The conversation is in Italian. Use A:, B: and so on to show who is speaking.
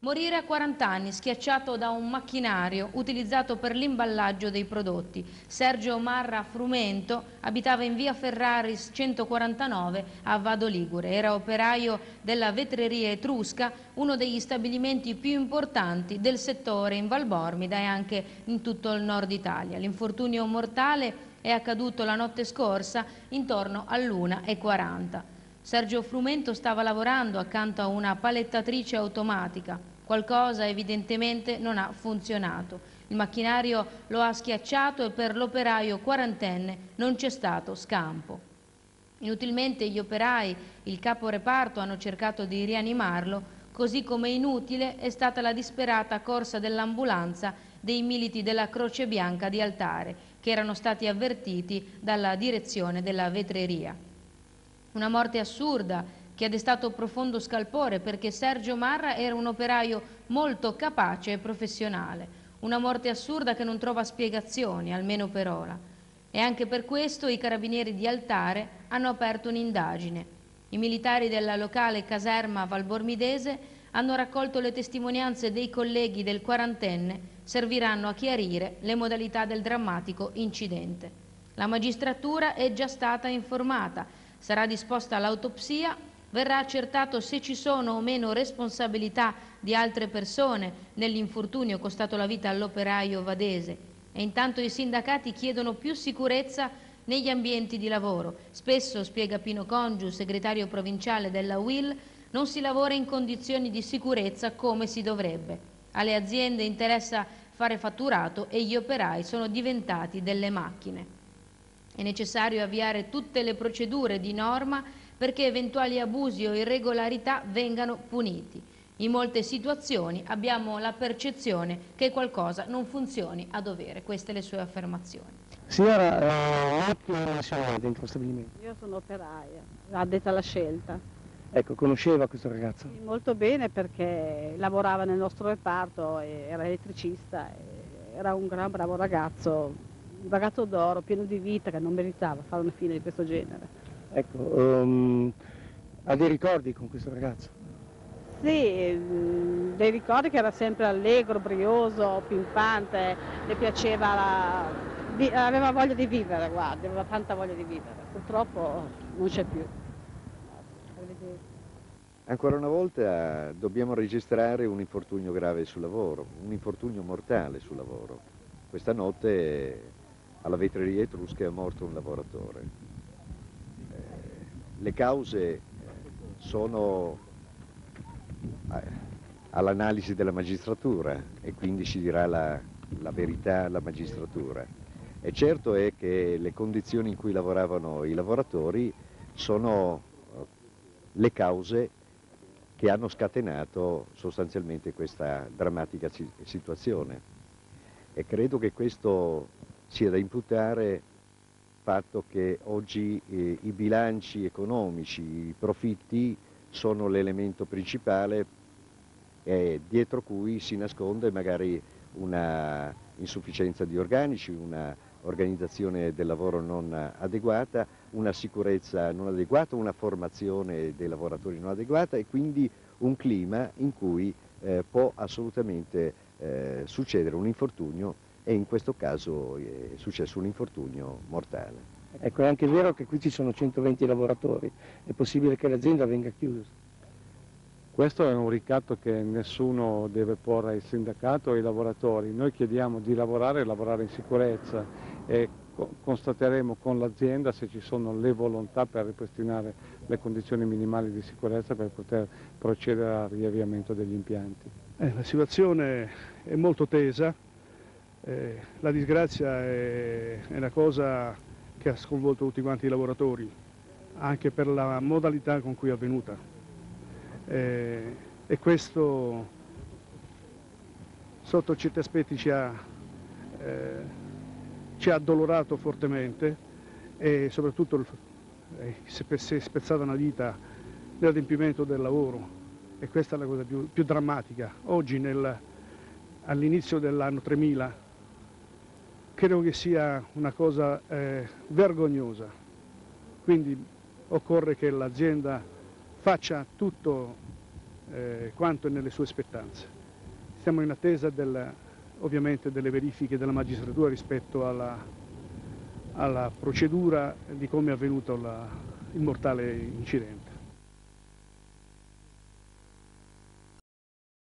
A: Morire a 40 anni, schiacciato da un macchinario utilizzato per l'imballaggio dei prodotti. Sergio Marra Frumento abitava in via Ferraris 149 a Vado Ligure. Era operaio della vetreria etrusca, uno degli stabilimenti più importanti del settore in Val Bormida e anche in tutto il nord Italia. L'infortunio mortale è accaduto la notte scorsa intorno all'1:40. Sergio Frumento stava lavorando accanto a una palettatrice automatica. Qualcosa evidentemente non ha funzionato. Il macchinario lo ha schiacciato e per l'operaio quarantenne non c'è stato scampo. Inutilmente gli operai, il capo reparto hanno cercato di rianimarlo, così come inutile è stata la disperata corsa dell'ambulanza dei militi della Croce Bianca di Altare, che erano stati avvertiti dalla direzione della vetreria. Una morte assurda che ha destato profondo scalpore perché Sergio Marra era un operaio molto capace e professionale. Una morte assurda che non trova spiegazioni, almeno per ora. E anche per questo i carabinieri di Altare hanno aperto un'indagine. I militari della locale caserma valbormidese hanno raccolto le testimonianze dei colleghi del quarantenne, serviranno a chiarire le modalità del drammatico incidente. La magistratura è già stata informata, sarà disposta l'autopsia, verrà accertato se ci sono o meno responsabilità di altre persone nell'infortunio costato la vita all'operaio vadese e intanto i sindacati chiedono più sicurezza negli ambienti di lavoro. Spesso, spiega Pino Congiu, segretario provinciale della UIL, non si lavora in condizioni di sicurezza come si dovrebbe. Alle aziende interessa fare fatturato e gli operai sono diventati delle macchine. È necessario avviare tutte le procedure di norma perché eventuali abusi o irregolarità vengano puniti. In molte situazioni abbiamo la percezione che qualcosa non funzioni a dovere. Queste le sue affermazioni.
B: Signora, che nazionale dentro lo stabilimento?
C: Io sono operaia, addetta alla scelta.
B: Ecco, conosceva questo ragazzo?
C: Sì, molto bene perché lavorava nel nostro reparto, era elettricista, era un gran bravo ragazzo, un ragazzo d'oro, pieno di vita, che non meritava fare una fine di questo genere.
B: Ecco, ha dei ricordi con questo ragazzo?
C: Sì, dei ricordi che era sempre allegro, brioso, pimpante, le piaceva, aveva voglia di vivere, guarda, aveva tanta voglia di vivere. Purtroppo non c'è più.
D: Ancora una volta dobbiamo registrare un infortunio grave sul lavoro, un infortunio mortale sul lavoro. Questa notte alla vetreria etrusca è morto un lavoratore. Le cause sono all'analisi della magistratura e quindi ci dirà la verità la magistratura. E certo è che le condizioni in cui lavoravano i lavoratori sono le cause che hanno scatenato sostanzialmente questa drammatica situazione. E credo che questo sia da imputare fatto che oggi i bilanci economici, i profitti sono l'elemento principale dietro cui si nasconde magari una insufficienza di organici, una organizzazione del lavoro non adeguata, una sicurezza non adeguata, una formazione dei lavoratori non adeguata e quindi un clima in cui può assolutamente succedere un infortunio e in questo caso è successo un infortunio mortale.
B: Ecco, è anche vero che qui ci sono 120 lavoratori, è possibile che l'azienda venga chiusa?
E: Questo è un ricatto che nessuno deve porre al sindacato e ai lavoratori. Noi chiediamo di lavorare e lavorare in sicurezza e constateremo con l'azienda se ci sono le volontà per ripristinare le condizioni minimali di sicurezza per poter procedere al riavviamento degli impianti.
F: La situazione è molto tesa, la disgrazia è una cosa che ha sconvolto tutti quanti i lavoratori, anche per la modalità con cui è avvenuta. E questo sotto certi aspetti ci ha addolorato fortemente e soprattutto si è spezzata una vita nell'adempimento del lavoro e questa è la cosa più drammatica. Oggi all'inizio dell'anno 3000 credo che sia una cosa vergognosa, quindi occorre che l'azienda faccia tutto quanto nelle sue spettanze. Siamo in attesa ovviamente delle verifiche della magistratura rispetto alla procedura di come è avvenuto il mortale incidente.